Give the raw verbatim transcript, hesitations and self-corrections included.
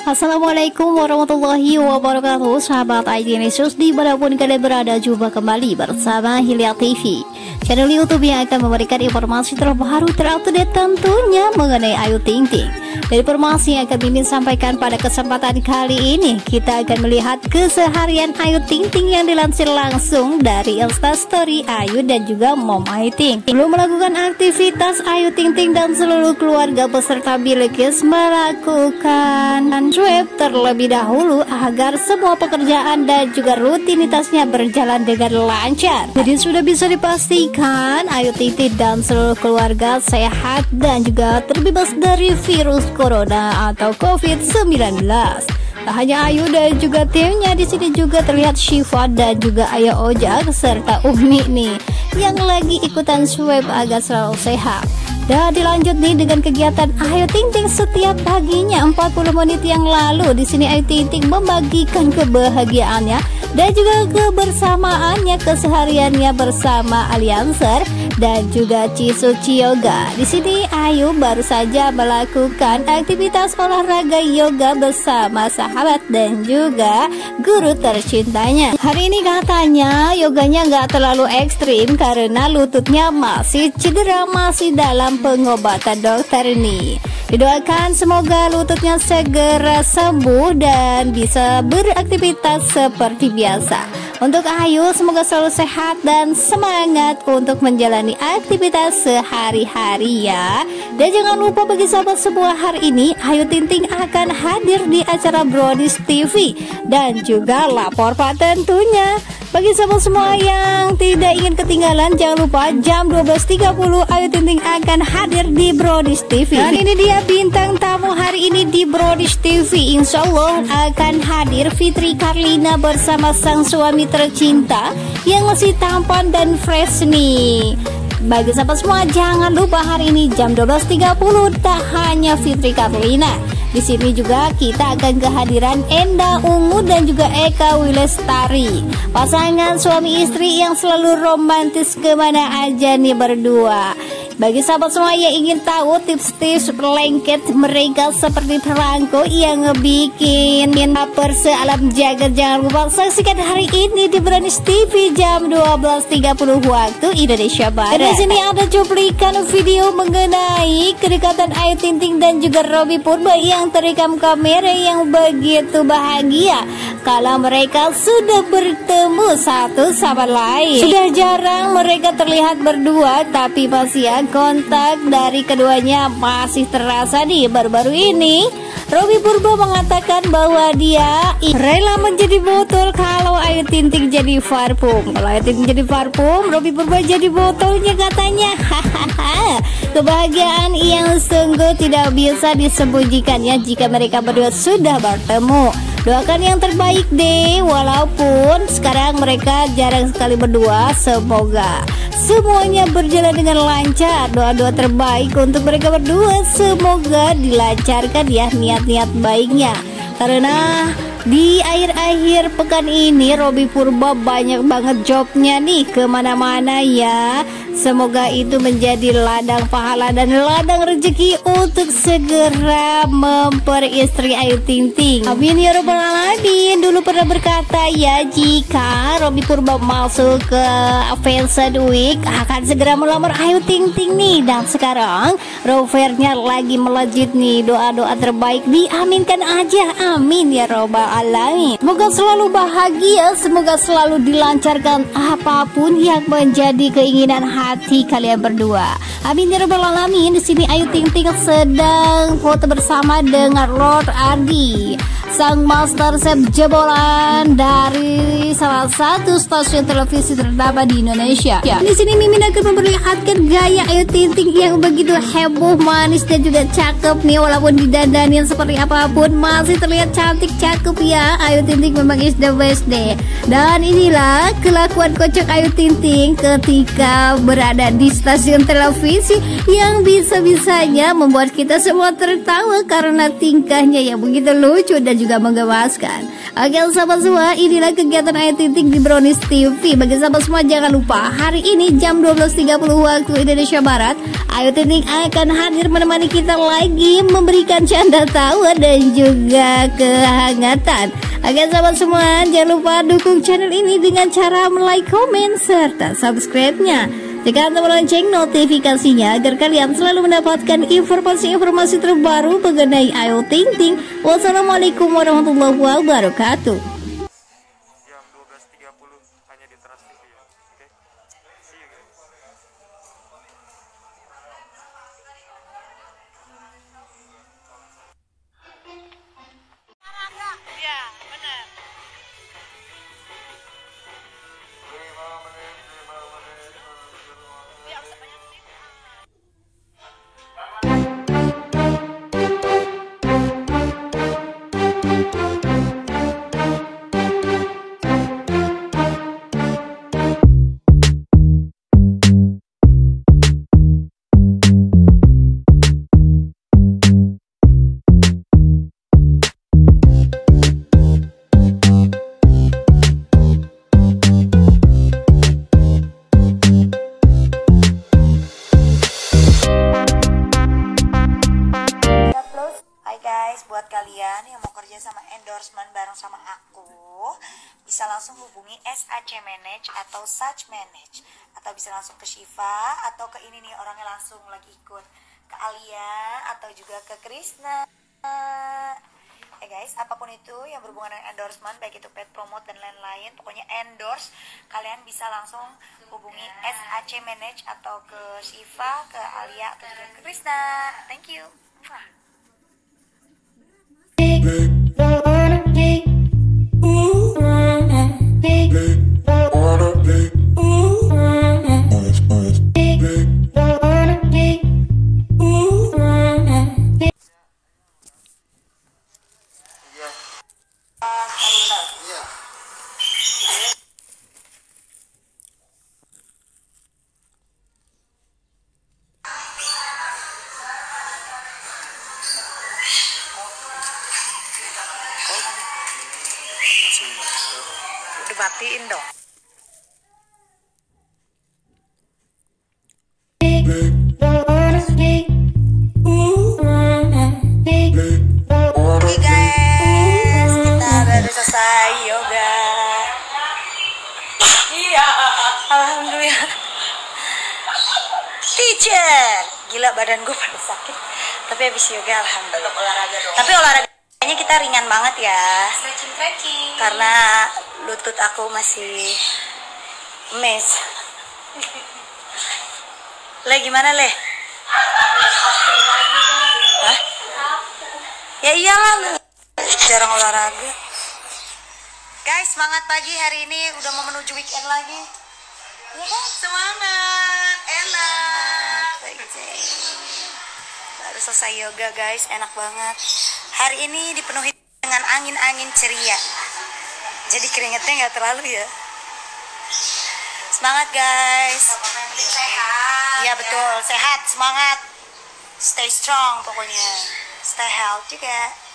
Assalamualaikum warahmatullahi wabarakatuh. Sahabat I T News dimanapun kalian berada, jumpa kembali bersama Hilya T V, channel YouTube yang akan memberikan informasi terbaru terupdate tentunya mengenai Ayu Ting Ting. Dari informasi yang akan Mimin sampaikan pada kesempatan kali ini, kita akan melihat keseharian Ayu Ting Ting yang dilansir langsung dari Instastory Ayu dan juga Mom Ayu Ting. Belum melakukan aktivitas, Ayu Ting Ting dan seluruh keluarga beserta Bilqis melakukan swab terlebih dahulu agar semua pekerjaan dan juga rutinitasnya berjalan dengan lancar. Jadi sudah bisa dipastikan Ayu Ting Ting dan seluruh keluarga sehat dan juga terbebas dari virus corona atau covid sembilan belas. Tak hanya Ayu dan juga timnya, di sini juga terlihat Syifa dan juga Ayah Ojak serta Umi nih yang lagi ikutan swab agar selalu sehat. Dan dilanjut nih dengan kegiatan Ayu Ting Ting setiap paginya empat puluh menit yang lalu. Di sini Ayu Ting Ting membagikan kebahagiaannya dan juga kebersamaannya, kesehariannya bersama Alianser dan juga Cisuci Yoga. Di sini Ayu baru saja melakukan aktivitas olahraga yoga bersama sahabat dan juga guru tercintanya. Hari ini katanya yoganya nggak terlalu ekstrim karena lututnya masih cedera, masih dalam pengobatan dokter nih. Didoakan semoga lututnya segera sembuh dan bisa beraktivitas seperti biasa. Untuk Ayu semoga selalu sehat dan semangat untuk menjalani aktivitas sehari-hari ya. Dan jangan lupa bagi sahabat semua, hari ini Ayu Ting Ting akan hadir di acara Brownies T V dan juga Lapor Pak tentunya. Bagi sahabat semua yang tidak ingin ketinggalan, jangan lupa jam dua belas tiga puluh Ayu Ting Ting akan hadir di Brownies T V. Dan ini dia bintang tamu hari ini di Brownies T V. Insya Allah akan hadir Fitri Karlina bersama sang suami tercinta yang masih tampan dan fresh nih. Bagi sahabat semua, jangan lupa hari ini jam dua belas tiga puluh tak hanya Fitri Karlina. Di sini juga kita akan kehadiran Enda Ungu dan juga Eka Wilestari, pasangan suami istri yang selalu romantis kemana aja nih berdua. Bagi sahabat semua yang ingin tahu tips-tips lengket mereka seperti perangko yang ngebikin lapar sealam jagat, jangan lupa saksikan hari ini di Brownies T V jam dua belas tiga puluh waktu Indonesia Barat. Di sini ada cuplikan video mengenai kedekatan Ayu Ting Ting dan juga Robby Purba yang terekam kamera yang begitu bahagia kalau mereka sudah bertemu satu sama lain. Sudah jarang mereka terlihat berdua, tapi masih ya kontak dari keduanya masih terasa nih baru-baru ini. Robby Purba mengatakan bahwa dia rela menjadi botol kalau Ayu Ting Ting jadi parfum. Kalau Ayu Ting Ting jadi parfum, Robby Purba jadi botolnya katanya. Hahaha. Kebahagiaan yang sungguh tidak bisa disembunyikan ya jika mereka berdua sudah bertemu. Doakan yang terbaik deh, walaupun sekarang mereka jarang sekali berdua. Semoga semuanya berjalan dengan lancar. Doa-doa terbaik untuk mereka berdua, semoga dilancarkan ya niat-niat baiknya. Karena di akhir-akhir pekan ini Robby Purba banyak banget jobnya nih kemana-mana ya. Semoga itu menjadi ladang pahala dan ladang rezeki untuk segera memperistri Ayu Ting Ting. Amin ya robbal alamin. Dulu pernah berkata ya, jika Robby Purba masuk ke Fashion Week akan segera melamar Ayu Ting Ting nih. Dan sekarang rovernya lagi melejit nih. Doa-doa terbaik diaminkan aja, amin ya robbal alamin. Semoga selalu bahagia, semoga selalu dilancarkan apapun yang menjadi keinginan hati kalian berdua. Amin ya robbal alamin. Di sini Ayu Ting Ting sedang foto bersama dengan Lord Ardi, sang master chef jebolan dari salah satu stasiun televisi ternama di Indonesia. Ya. Di sini Mimin akan memperlihatkan gaya Ayu Ting Ting yang begitu heboh, manis dan juga cakep nih. Walaupun didandanin seperti apapun masih terlihat cantik cakep ya. Ayu Ting Ting memang is the best deh. Dan inilah kelakuan kocok Ayu Ting Ting ketika ber berada di stasiun televisi yang bisa-bisanya membuat kita semua tertawa karena tingkahnya yang begitu lucu dan juga menggemaskan. Oke sahabat semua, inilah kegiatan Ayu Ting Ting di Brownies T V. Bagi sahabat semua jangan lupa, hari ini jam dua belas tiga puluh waktu Indonesia Barat, Ayu Ting Ting akan hadir menemani kita lagi, memberikan canda tawa dan juga kehangatan. Oke sahabat semua, jangan lupa dukung channel ini dengan cara like, komen, serta subscribe-nya. Tekan tombol lonceng notifikasinya agar kalian selalu mendapatkan informasi-informasi terbaru mengenai Ayu Ting Ting. Wassalamualaikum warahmatullahi wabarakatuh. Jam dua belas tiga puluh hanya di Trans T V ya. Oke. See you guys. Ya, benar. Buat kalian yang mau kerja sama endorsement bareng sama aku, bisa langsung hubungi S A C Manage atau Such Manage, atau bisa langsung ke Shiva, atau ke ini nih orangnya langsung lagi ikut, ke Alia atau juga ke Krisna. Ya guys, apapun itu yang berhubungan dengan endorsement, baik itu paid promote dan lain-lain, pokoknya endorse, kalian bisa langsung hubungi S A C Manage atau ke Shiva, ke Alia atau juga ke Krisna. Thank you. Udah matiin dong. Oke guys, kita baru selesai yoga. Iya, alhamdulillah. Teacher, gila badan gue pada sakit. Tapi habis yoga alhamdulillah. Tetap olahraga dong. Tapi olahraganya kita ringan banget ya. Stretching stretching. Karena lutut aku masih mes. Le gimana Le? Hah? Ya iyalah lu. Jarang olahraga. Guys, semangat pagi hari ini udah mau menuju weekend lagi. Ya kan? Semangat, enak. Baru selesai yoga guys, enak banget. Hari ini dipenuhi dengan angin-angin ceria. Jadi keringetnya nggak terlalu ya. Semangat guys. Sehat. Ya betul, sehat, semangat. Stay strong pokoknya. Stay healthy juga.